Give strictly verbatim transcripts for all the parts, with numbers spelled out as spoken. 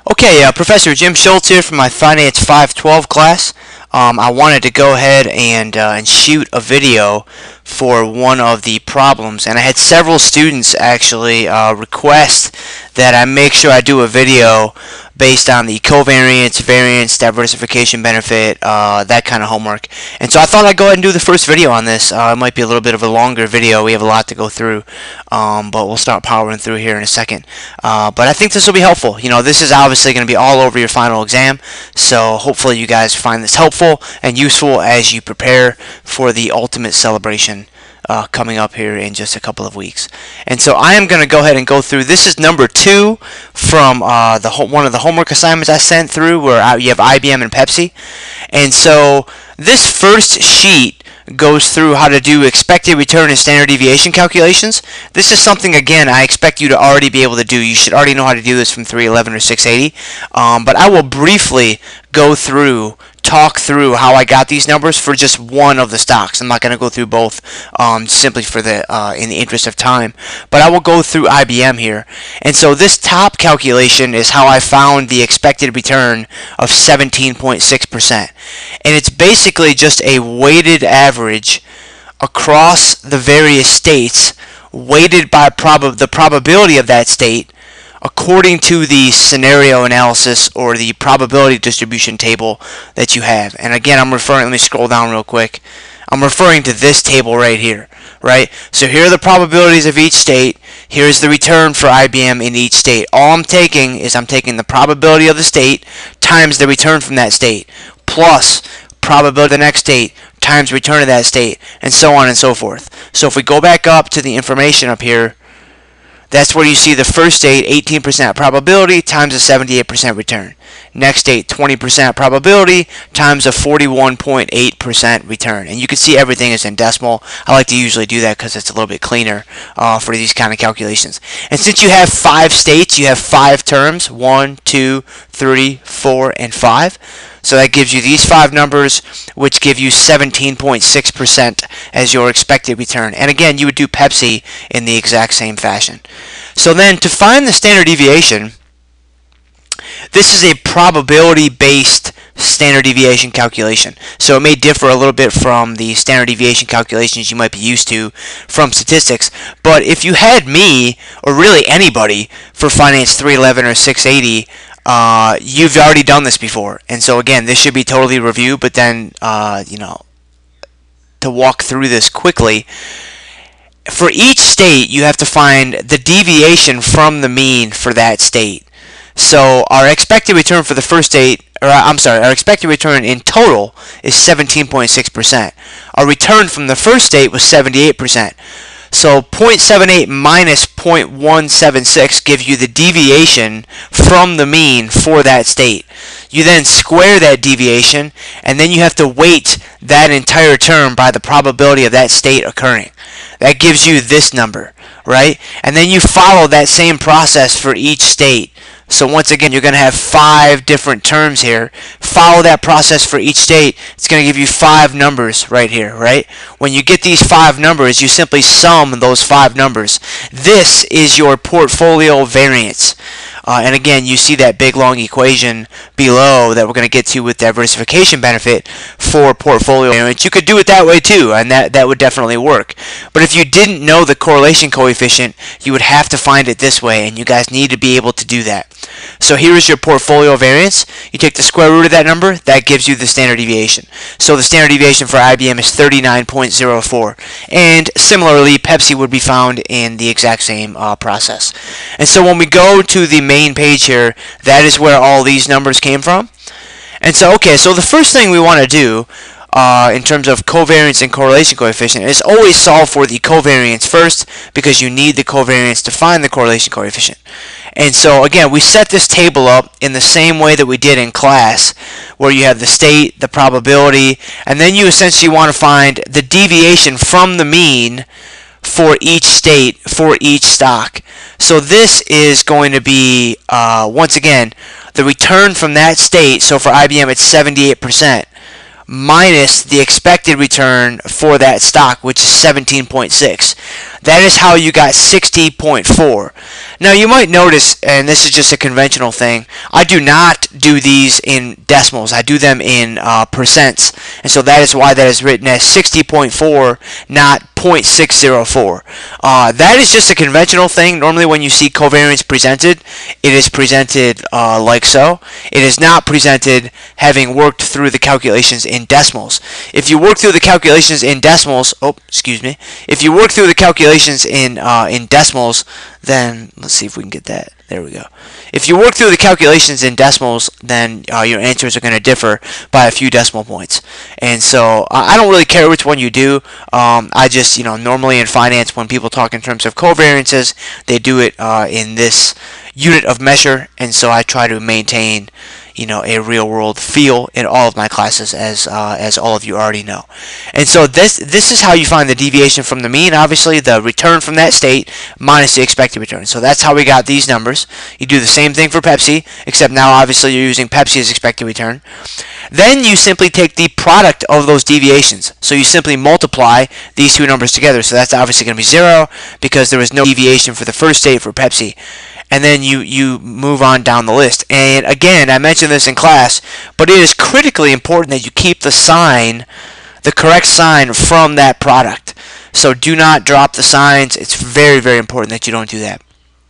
Okay, uh, Professor Jim Schultz here from my Finance five twelve class. Um, I wanted to go ahead and, uh, and shoot a video for one of the problems, and I had several students actually uh, request that I make sure I do a video based on the covariance, variance, diversification benefit, uh, that kind of homework. And so I thought I'd go ahead and do the first video on this. Uh, it might be a little bit of a longer video. We have a lot to go through, um, but we'll start powering through here in a second. Uh, but I think this will be helpful. You know, this is obviously going to be all over your final exam, so hopefully you guys find this helpful and useful as you prepare for the ultimate celebration Uh, coming up here in just a couple of weeks. And so I am going to go ahead and go through. This is number two from uh, the one of the homework assignments I sent through, where you have I B M and Pepsi. And so this first sheet goes through how to do expected return and standard deviation calculations. This is something, again, I expect you to already be able to do. You should already know how to do this from three eleven or six eighty. Um, but I will briefly go through talk through how I got these numbers for just one of the stocks. I'm not going to go through both um, simply for the uh, in the interest of time, but I will go through I B M here. And so this top calculation is how I found the expected return of seventeen point six percent, and it's basically just a weighted average across the various states, weighted by prob the probability of that state according to the scenario analysis or the probability distribution table that you have. And again, I'm referring, let me scroll down real quick. I'm referring to this table right here, right? So here are the probabilities of each state. Here's the return for I B M in each state. All I'm taking is I'm taking the probability of the state times the return from that state, plus probability of the next state times return of that state, and so on and so forth. So if we go back up to the information up here, that's where you see the first state, eighteen percent probability times a seventy-eight percent return. Next state, twenty percent probability times a forty-one point eight percent return. And you can see everything is in decimal. I like to usually do that because it's a little bit cleaner uh, for these kind of calculations. And since you have five states, you have five terms, one, two, three, four, and five. So that gives you these five numbers, which give you seventeen point six percent as your expected return. And again, you would do Pepsi in the exact same fashion. So then to find the standard deviation, this is a probability-based standard deviation calculation. So it may differ a little bit from the standard deviation calculations you might be used to from statistics. But if you had me, or really anybody, for Finance three eleven or six eighty, Uh, you've already done this before, and so again, this should be totally reviewed. But then, uh, you know, to walk through this quickly, for each state, you have to find the deviation from the mean for that state. So our expected return for the first state, or I'm sorry, our expected return in total is seventeen point six percent. Our return from the first state was seventy-eight percent. So zero point seven eight minus zero point one seven six gives you the deviation from the mean for that state. You then square that deviation, and then you have to weight that entire term by the probability of that state occurring. That gives you this number, right? And then you follow that same process for each state. So once again, you're going to have five different terms here. Follow that process for each state. It's going to give you five numbers right here, right? When you get these five numbers, you simply sum those five numbers. This is your portfolio variance. Uh, and again, you see that big long equation below that we're going to get to with diversification benefit for portfolio variance. You could do it that way too, and that, that would definitely work. But if you didn't know the correlation coefficient, you would have to find it this way, and you guys need to be able to do that. So here is your portfolio variance. You take the square root of that number, that gives you the standard deviation. So the standard deviation for I B M is thirty-nine point zero four. And similarly, Pepsi would be found in the exact same uh, process. And so when we go to the main page here, that is where all these numbers came from. And so, okay, so the first thing we want to do Uh, in terms of covariance and correlation coefficient is always solve for the covariance first, because you need the covariance to find the correlation coefficient. And so again, we set this table up in the same way that we did in class, where you have the state, the probability, and then you essentially want to find the deviation from the mean for each state, for each stock. So this is going to be, uh, once again, the return from that state. So for I B M, it's seventy-eight percent. Minus the expected return for that stock, which is seventeen point six. That is how you got sixty point four. Now you might notice, and this is just a conventional thing, I do not do these in decimals. I do them in uh, percents, and so that is why that is written as sixty point four, not zero point six zero four. Uh, that is just a conventional thing. Normally when you see covariance presented, it is presented uh, like so. It is not presented having worked through the calculations in decimals. If you work through the calculations in decimals, oh, excuse me, if you work through the calculations in uh, in decimals, then let's see if we can get that. There we go. If you work through the calculations in decimals, then uh, your answers are going to differ by a few decimal points. And so uh, I don't really care which one you do. Um, I just, you know, normally in finance, when people talk in terms of covariances, they do it uh, in this unit of measure. And so I try to maintain, you know, a real-world feel in all of my classes, as uh, as all of you already know. And so this this is how you find the deviation from the mean. Obviously, the return from that state minus the expected return. So that's how we got these numbers. You do the same thing for Pepsi, except now obviously you're using Pepsi as expected return. Then you simply take the product of those deviations. So you simply multiply these two numbers together. So that's obviously going to be zero because there was no deviation for the first state for Pepsi. And then you, you move on down the list. And again, I mentioned this in class, but it is critically important that you keep the sign, the correct sign from that product. So do not drop the signs. It's very, very important that you don't do that.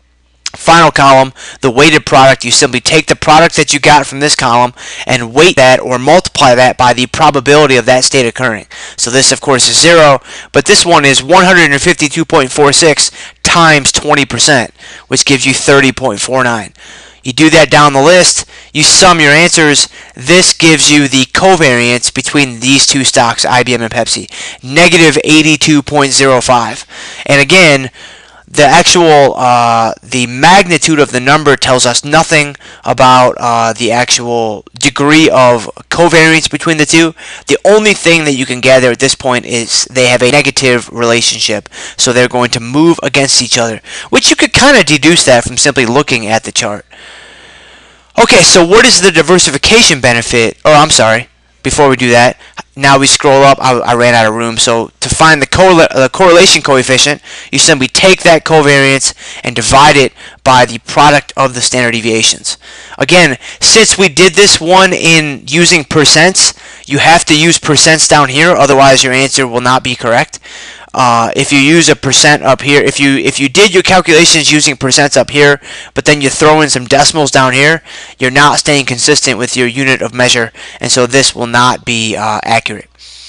Final column, the weighted product, you simply take the product that you got from this column and weight that or multiply that by the probability of that state occurring. So this, of course, is zero, but this one is one hundred fifty-two point four six times twenty percent, which gives you thirty point four nine. You do that down the list, you sum your answers, this gives you the covariance between these two stocks, I B M and Pepsi, negative eighty-two point zero five. And again, the actual, uh, the magnitude of the number tells us nothing about uh, the actual degree of covariance between the two. The only thing that you can gather at this point is they have a negative relationship, so they're going to move against each other, which you could kind of deduce that from simply looking at the chart. Okay, so what is the diversification benefit? Oh, I'm sorry. Before we do that, now we scroll up. I, I ran out of room. So to find the, correla the correlation coefficient, you simply take that covariance and divide it by the product of the standard deviations. Again, since we did this one in using percents, you have to use percents down here, otherwise your answer will not be correct. Uh, if you use a percent up here, if you if you did your calculations using percents up here, but then you throw in some decimals down here, you're not staying consistent with your unit of measure, and so this will not be uh, accurate.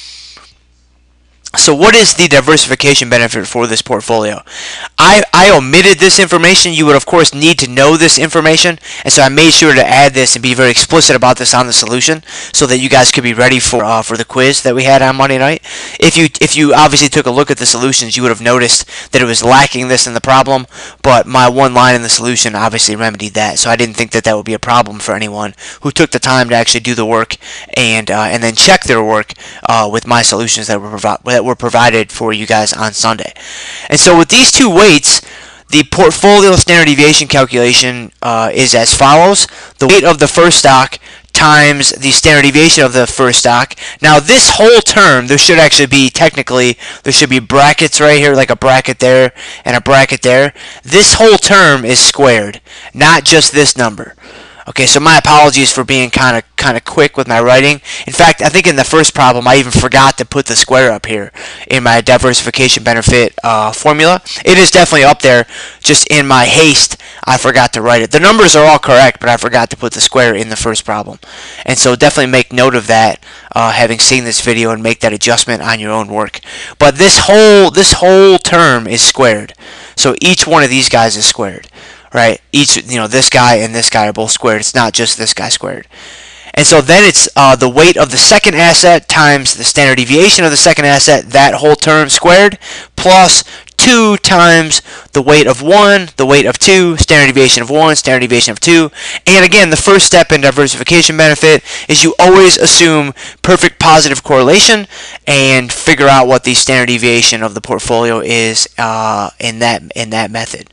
So what is the diversification benefit for this portfolio? I, I omitted this information. You would, of course, need to know this information, and so I made sure to add this and be very explicit about this on the solution so that you guys could be ready for uh, for the quiz that we had on Monday night. If you, if you obviously took a look at the solutions, you would have noticed that it was lacking this in the problem, but my one line in the solution obviously remedied that, so I didn't think that that would be a problem for anyone who took the time to actually do the work and, uh, and then check their work uh, with my solutions that were provided were provided for you guys on Sunday. And so with these two weights, the portfolio standard deviation calculation uh, is as follows. The weight of the first stock times the standard deviation of the first stock. Now this whole term, there should actually be, technically, there should be brackets right here, like a bracket there and a bracket there. This whole term is squared, not just this number. Okay, so my apologies for being kind of kind of quick with my writing. In fact, I think in the first problem, I even forgot to put the square up here in my diversification benefit uh, formula. It is definitely up there. Just in my haste, I forgot to write it. The numbers are all correct, but I forgot to put the square in the first problem. And so definitely make note of that, uh, having seen this video, and make that adjustment on your own work. But this whole this whole term is squared. So each one of these guys is squared. Right, each, you know, this guy and this guy are both squared. It's not just this guy squared. And so then it's uh, the weight of the second asset times the standard deviation of the second asset, that whole term squared, plus two times the weight of one, the weight of two, standard deviation of one, standard deviation of two. And again, the first step in diversification benefit is you always assume perfect positive correlation and figure out what the standard deviation of the portfolio is uh, in that in that method,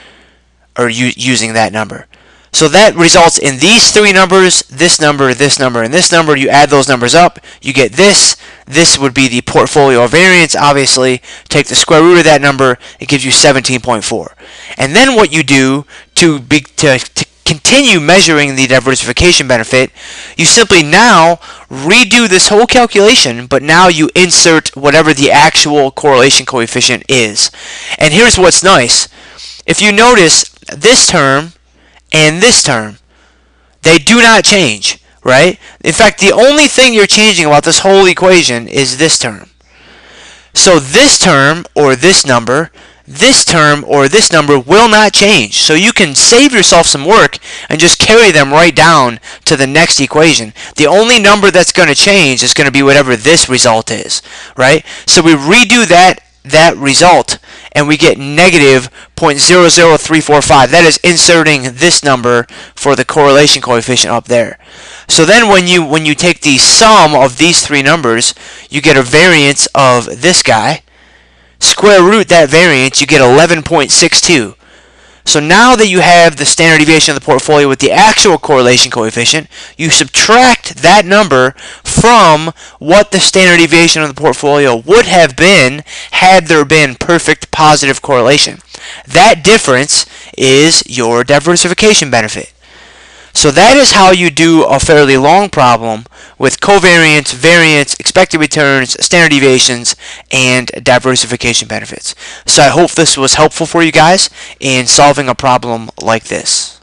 or u using that number. So that results in these three numbers, this number, this number, and this number. You add those numbers up, you get this. this would be the portfolio variance. Obviously, take the square root of that number, it gives you seventeen point four. And then what you do to, be, to, to continue measuring the diversification benefit, you simply now redo this whole calculation, but now you insert whatever the actual correlation coefficient is. And here's what's nice. If you notice, this term and this term, they do not change, right? In fact, the only thing you're changing about this whole equation is this term. So this term, or this number, this term, or this number will not change. So you can save yourself some work and just carry them right down to the next equation. The only number that's going to change is going to be whatever this result is, right? So we redo that that result, and we get negative zero point zero zero three four five. That is inserting this number for the correlation coefficient up there. So then when you when you take the sum of these three numbers, you get a variance of this guy. Square root that variance, you get eleven point six two. So now that you have the standard deviation of the portfolio with the actual correlation coefficient, you subtract that number from what the standard deviation of the portfolio would have been had there been perfect positive correlation. That difference is your diversification benefit. So that is how you do a fairly long problem with covariance, variance, expected returns, standard deviations, and diversification benefits. So I hope this was helpful for you guys in solving a problem like this.